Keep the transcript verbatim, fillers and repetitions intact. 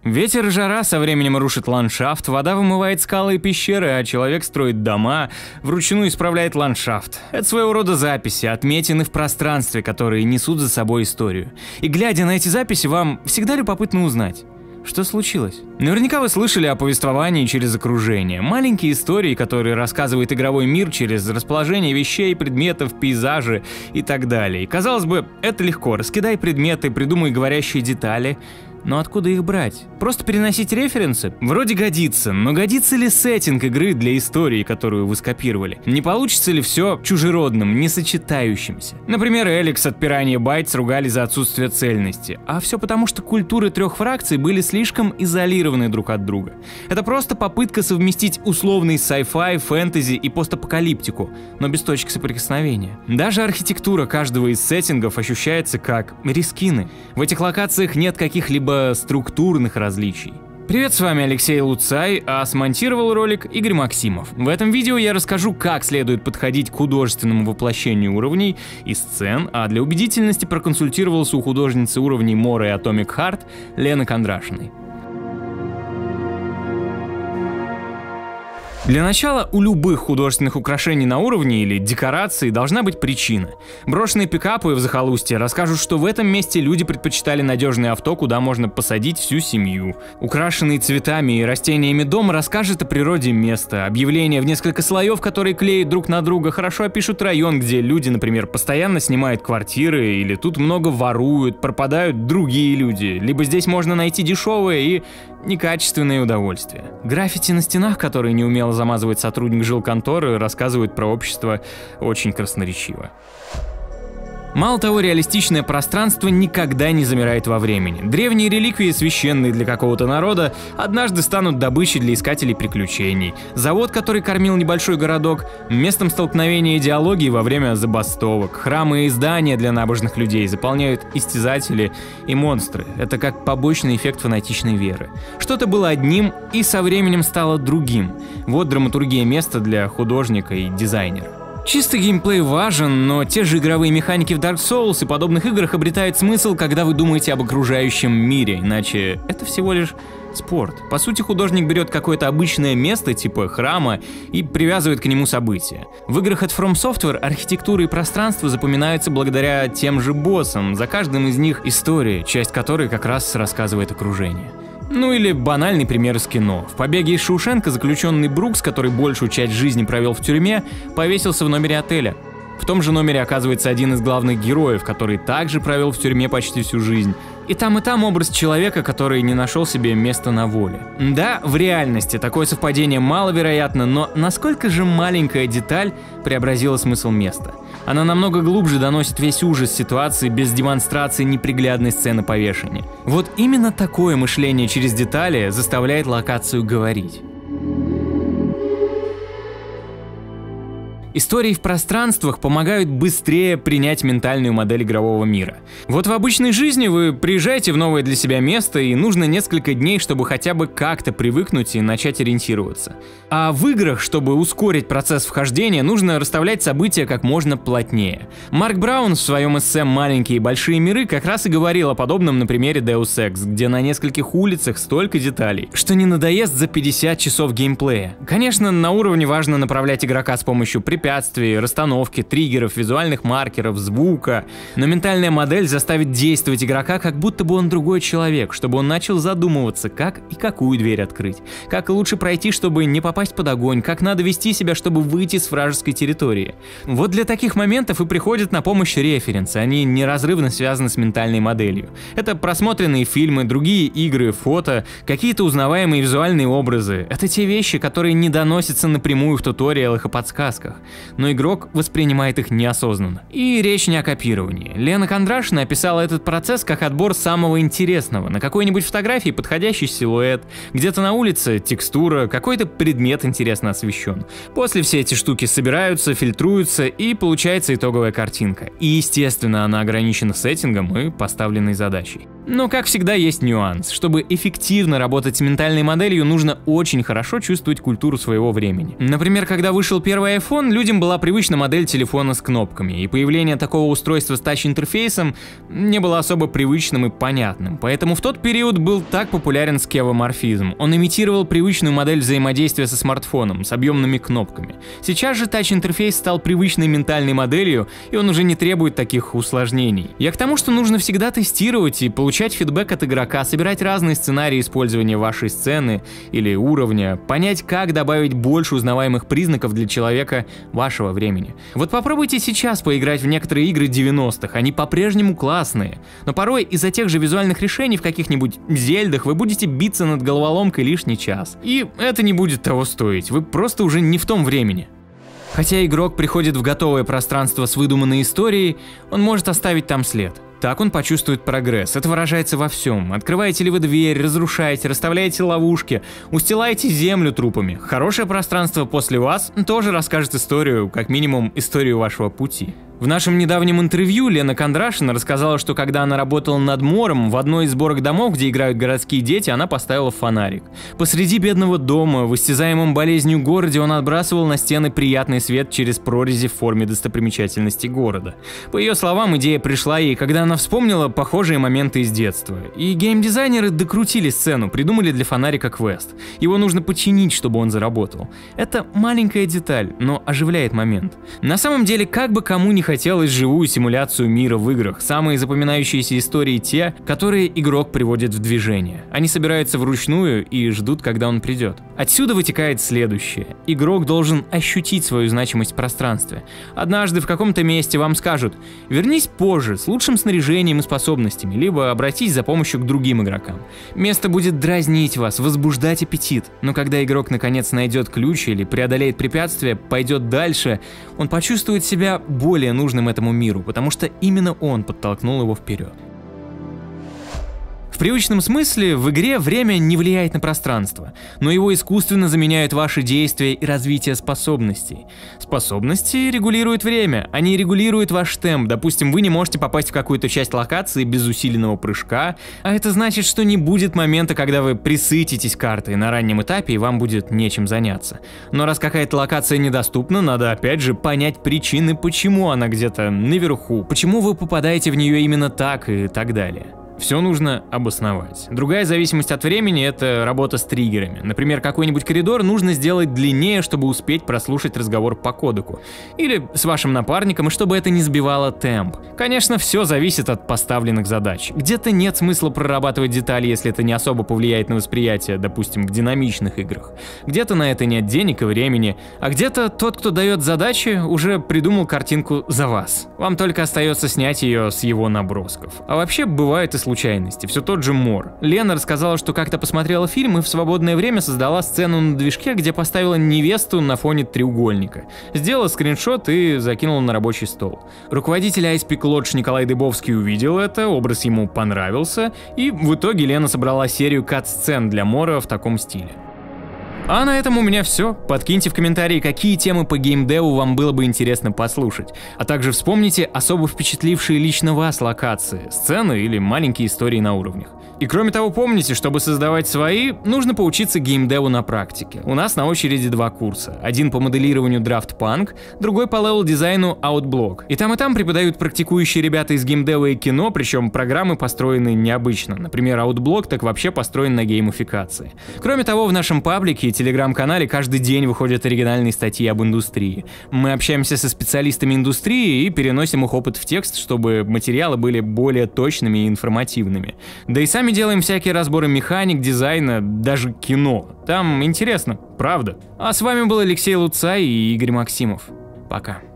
Ветер и жара со временем рушит ландшафт, вода вымывает скалы и пещеры, а человек строит дома, вручную исправляет ландшафт. Это своего рода записи, отметины в пространстве, которые несут за собой историю. И глядя на эти записи, вам всегда любопытно узнать, что случилось. Наверняка вы слышали о повествовании через окружение. Маленькие истории, которые рассказывает игровой мир через расположение вещей, предметов, пейзажи и так далее. И, казалось бы, это легко. Раскидай предметы, придумай говорящие детали. Но откуда их брать? Просто переносить референсы? Вроде годится, но годится ли сеттинг игры для истории, которую вы скопировали? Не получится ли все чужеродным, несочетающимся? Например, Эликс от Piranha Bytes ругали за отсутствие цельности. А все потому, что культуры трех фракций были слишком изолированы друг от друга. Это просто попытка совместить условный sci-fi, фэнтези и постапокалиптику, но без точек соприкосновения. Даже архитектура каждого из сеттингов ощущается как рискины. В этих локациях нет каких-либо структурных различий. Привет, с вами Алексей Луцай, а смонтировал ролик Игорь Максимов. В этом видео я расскажу, как следует подходить к художественному воплощению уровней и сцен, а для убедительности проконсультировался у художницы уровней Мора и Atomic Heart Лены Кондрашиной. Для начала, у любых художественных украшений на уровне или декорации должна быть причина. Брошенные пикапы в захолустье расскажут, что в этом месте люди предпочитали надежное авто, куда можно посадить всю семью. Украшенный цветами и растениями дом расскажет о природе места. Объявления в несколько слоев, которые клеят друг на друга, хорошо опишут район, где люди, например, постоянно снимают квартиры, или тут много воруют, пропадают другие люди, либо здесь можно найти дешевое и некачественное удовольствие. Граффити на стенах, которые неумело замазывает сотрудник жилконторы, рассказывают про общество очень красноречиво. Мало того, реалистичное пространство никогда не замирает во времени. Древние реликвии, священные для какого-то народа, однажды станут добычей для искателей приключений. Завод, который кормил небольшой городок, местом столкновения идеологии во время забастовок. Храмы и здания для набожных людей заполняют истязатели и монстры. Это как побочный эффект фанатичной веры. Что-то было одним и со временем стало другим. Вот драматургия места для художника и дизайнера. Чистый геймплей важен, но те же игровые механики в Dark Souls и подобных играх обретают смысл, когда вы думаете об окружающем мире, иначе это всего лишь спорт. По сути, художник берет какое-то обычное место, типа храма, и привязывает к нему события. В играх от From Software архитектура и пространство запоминаются благодаря тем же боссам, за каждым из них история, часть которой как раз рассказывает окружение. Ну или банальный пример из кино. В «Побеге из Шоушенка» заключенный Брукс, который большую часть жизни провел в тюрьме, повесился в номере отеля. В том же номере оказывается один из главных героев, который также провел в тюрьме почти всю жизнь. И там, и там образ человека, который не нашел себе места на воле. Да, в реальности такое совпадение маловероятно, но насколько же маленькая деталь преобразила смысл места? Она намного глубже доносит весь ужас ситуации без демонстрации неприглядной сцены повешения. Вот именно такое мышление через детали заставляет локацию говорить. Истории в пространствах помогают быстрее принять ментальную модель игрового мира. Вот в обычной жизни вы приезжаете в новое для себя место, и нужно несколько дней, чтобы хотя бы как-то привыкнуть и начать ориентироваться. А в играх, чтобы ускорить процесс вхождения, нужно расставлять события как можно плотнее. Марк Браун в своем эссе «Маленькие и большие миры» как раз и говорил о подобном на примере Deus Ex, где на нескольких улицах столько деталей, что не надоест за пятьдесят часов геймплея. Конечно, на уровне важно направлять игрока с помощью препятствий, препятствий, расстановки, триггеров, визуальных маркеров, звука. Но ментальная модель заставит действовать игрока, как будто бы он другой человек, чтобы он начал задумываться, как и какую дверь открыть, как лучше пройти, чтобы не попасть под огонь, как надо вести себя, чтобы выйти с вражеской территории. Вот для таких моментов и приходят на помощь референсы, они неразрывно связаны с ментальной моделью. Это просмотренные фильмы, другие игры, фото, какие-то узнаваемые визуальные образы. Это те вещи, которые не доносятся напрямую в туториалах и подсказках, но игрок воспринимает их неосознанно. И речь не о копировании. Лена Кондрашина описала этот процесс как отбор самого интересного. На какой-нибудь фотографии подходящий силуэт, где-то на улице текстура, какой-то предмет интересно освещен. После все эти штуки собираются, фильтруются, и получается итоговая картинка. И естественно, она ограничена сеттингом и поставленной задачей. Но, как всегда, есть нюанс. Чтобы эффективно работать с ментальной моделью, нужно очень хорошо чувствовать культуру своего времени. Например, когда вышел первый iPhone, людям была привычна модель телефона с кнопками, и появление такого устройства с тач-интерфейсом не было особо привычным и понятным. Поэтому в тот период был так популярен скевоморфизм. Он имитировал привычную модель взаимодействия со смартфоном, с объемными кнопками. Сейчас же тач-интерфейс стал привычной ментальной моделью, и он уже не требует таких усложнений. Я к тому, что нужно всегда тестировать и получать Получать фидбэк от игрока, собирать разные сценарии использования вашей сцены или уровня, понять, как добавить больше узнаваемых признаков для человека вашего времени. Вот попробуйте сейчас поиграть в некоторые игры девяностых, они по-прежнему классные, но порой из-за тех же визуальных решений в каких-нибудь Зельдах вы будете биться над головоломкой лишний час. И это не будет того стоить, вы просто уже не в том времени. Хотя игрок приходит в готовое пространство с выдуманной историей, он может оставить там след. Так он почувствует прогресс. Это выражается во всем. Открываете ли вы дверь, разрушаете, расставляете ловушки, устилаете землю трупами. Хорошее пространство после вас тоже расскажет историю, как минимум историю вашего пути. В нашем недавнем интервью Лена Кондрашина рассказала, что когда она работала над Мором, в одной из сборок домов, где играют городские дети, она поставила фонарик. Посреди бедного дома, в истязаемом болезнью городе, он отбрасывал на стены приятный свет через прорези в форме достопримечательностей города. По ее словам, идея пришла ей, когда она вспомнила похожие моменты из детства. И геймдизайнеры докрутили сцену, придумали для фонарика квест. Его нужно починить, чтобы он заработал. Это маленькая деталь, но оживляет момент. На самом деле, как бы кому ни хотелось живую симуляцию мира в играх, самые запоминающиеся истории те, которые игрок приводит в движение. Они собираются вручную и ждут, когда он придет. Отсюда вытекает следующее. Игрок должен ощутить свою значимость в пространстве. Однажды в каком-то месте вам скажут: вернись позже с лучшим снаряжением и способностями, либо обратись за помощью к другим игрокам. Место будет дразнить вас, возбуждать аппетит, но когда игрок наконец найдет ключ или преодолеет препятствие, пойдет дальше, он почувствует себя более нужным этому миру, потому что именно он подтолкнул его вперед. В привычном смысле в игре время не влияет на пространство, но его искусственно заменяют ваши действия и развитие способностей. Способности регулируют время, они регулируют ваш темп. Допустим, вы не можете попасть в какую-то часть локации без усиленного прыжка, а это значит, что не будет момента, когда вы присытитесь картой на раннем этапе и вам будет нечем заняться. Но раз какая-то локация недоступна, надо опять же понять причины, почему она где-то наверху, почему вы попадаете в нее именно так и так далее. Все нужно обосновать. Другая зависимость от времени – это работа с триггерами. Например, какой-нибудь коридор нужно сделать длиннее, чтобы успеть прослушать разговор по кодеку. Или с вашим напарником, и чтобы это не сбивало темп. Конечно, все зависит от поставленных задач. Где-то нет смысла прорабатывать детали, если это не особо повлияет на восприятие, допустим, в динамичных играх. Где-то на это нет денег и времени, а где-то тот, кто дает задачи, уже придумал картинку за вас. Вам только остается снять ее с его набросков. А вообще бывает и случайности. Все тот же Мор. Лена рассказала, что как-то посмотрела фильм и в свободное время создала сцену на движке, где поставила невесту на фоне треугольника. Сделала скриншот и закинула на рабочий стол. Руководитель ай эс пи Lodge Николай Дыбовский увидел это, образ ему понравился, и в итоге Лена собрала серию кат-сцен для Мора в таком стиле. А на этом у меня все. Подкиньте в комментарии, какие темы по геймдеву вам было бы интересно послушать. А также вспомните особо впечатлившие лично вас локации, сцены или маленькие истории на уровнях. И кроме того, помните, чтобы создавать свои, нужно поучиться геймдеву на практике. У нас на очереди два курса. Один по моделированию Draft Punk, другой по левел-дизайну Outblock. И там и там преподают практикующие ребята из геймдева и кино, причем программы построены необычно. Например, Outblock так вообще построен на геймификации. Кроме того, в нашем паблике и телеграм-канале каждый день выходят оригинальные статьи об индустрии. Мы общаемся со специалистами индустрии и переносим их опыт в текст, чтобы материалы были более точными и информативными. Да и сами делаем всякие разборы механик, дизайна, даже кино. Там интересно, правда. А с вами был Алексей Луцай и Игорь Максимов. Пока.